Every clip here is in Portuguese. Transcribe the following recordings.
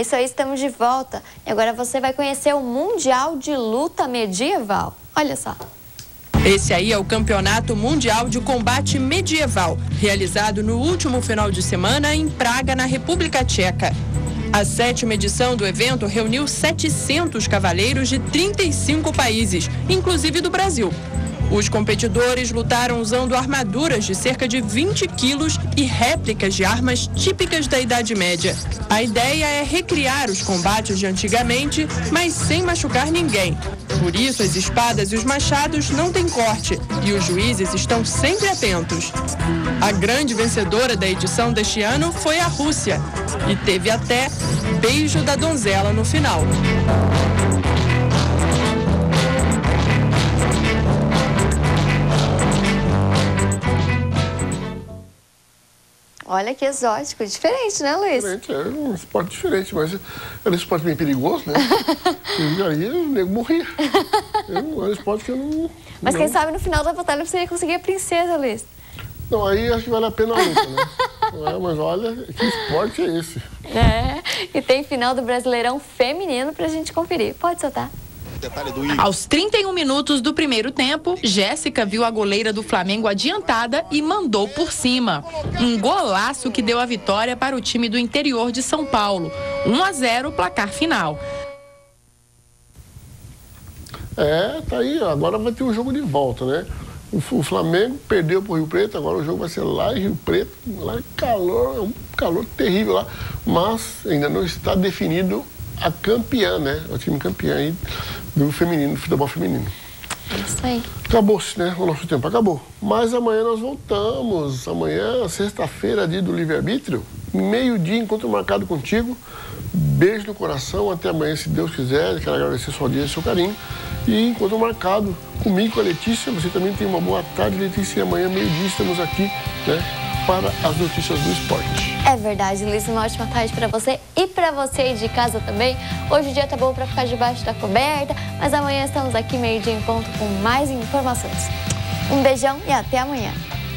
É isso aí, estamos de volta. E agora você vai conhecer o Mundial de Luta Medieval. Olha só. Esse aí é o Campeonato Mundial de Combate Medieval, realizado no último final de semana em Praga, na República Tcheca. A 7ª edição do evento reuniu 700 cavaleiros de 35 países, inclusive do Brasil. Os competidores lutaram usando armaduras de cerca de 20 quilos e réplicas de armas típicas da Idade Média. A ideia é recriar os combates de antigamente, mas sem machucar ninguém. Por isso, as espadas e os machados não têm corte e os juízes estão sempre atentos. A grande vencedora da edição deste ano foi a Rússia e teve até beijo da donzela no final. Olha que exótico, diferente, né, Luiz? Diferente, é um esporte diferente, mas é um esporte bem perigoso, né? E aí o nego morria. É um esporte que eu não... Mas quem sabe no final da batalha você ia conseguir a princesa, Luiz. Não, aí acho que vale a pena a luta, né? Não é, mas olha, que esporte é esse? É, e tem final do Brasileirão Feminino pra gente conferir. Pode soltar. Aos 31 minutos do primeiro tempo, Jéssica viu a goleira do Flamengo adiantada e mandou por cima. Um golaço que deu a vitória para o time do interior de São Paulo. 1-0 placar final. Tá aí, agora vai ter um jogo de volta, né? O Flamengo perdeu pro Rio Preto, agora o jogo vai ser lá em Rio Preto, lá é calor, é um calor terrível lá, mas ainda não está definido a campeã, né? O time campeão aí do feminino, do futebol feminino. É isso aí. Acabou-se, né? O nosso tempo acabou. Mas amanhã nós voltamos. Amanhã, sexta-feira, dia do livre-arbítrio, meio-dia, encontro marcado contigo. Beijo no coração, até amanhã, se Deus quiser. Quero agradecer sua audiência e seu carinho. E encontro marcado comigo, com a Letícia. Você também tem uma boa tarde, Letícia. E amanhã, meio-dia, estamos aqui, né, para as notícias do esporte. É verdade, Luiz, uma ótima tarde para você e para você aí de casa também. Hoje o dia tá bom para ficar debaixo da coberta, mas amanhã estamos aqui meio-dia em ponto com mais informações. Um beijão e até amanhã.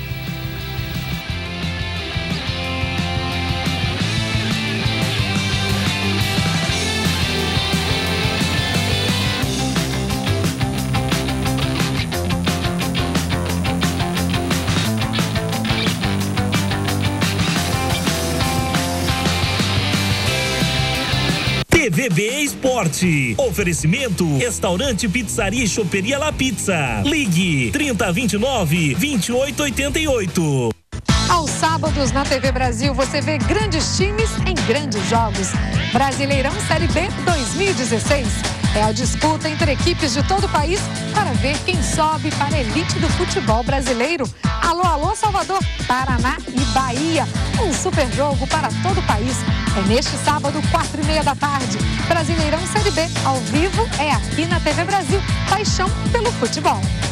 TVB Esporte. Oferecimento: Restaurante Pizzaria e Choperia La Pizza. Ligue 3029-2888. Aos sábados na TV Brasil você vê grandes times em grandes jogos. Brasileirão Série B 2016. É a disputa entre equipes de todo o país para ver quem sobe para a elite do futebol brasileiro. Alô, alô, Salvador, Paraná e Bahia. Um super jogo para todo o país. É neste sábado, 4h30 da tarde. Brasileirão Série B, ao vivo, é aqui na TV Brasil. Paixão pelo futebol.